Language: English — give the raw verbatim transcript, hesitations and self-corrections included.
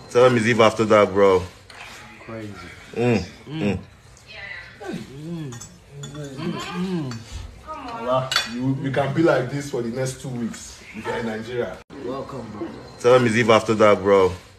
Tell him it's Eve after that, bro. Crazy. Mm. Mm. Mm. Mm. Well, you, you can be like this for the next two weeks if you're in Nigeria. Welcome, bro. Tell him it's Eve after that, bro.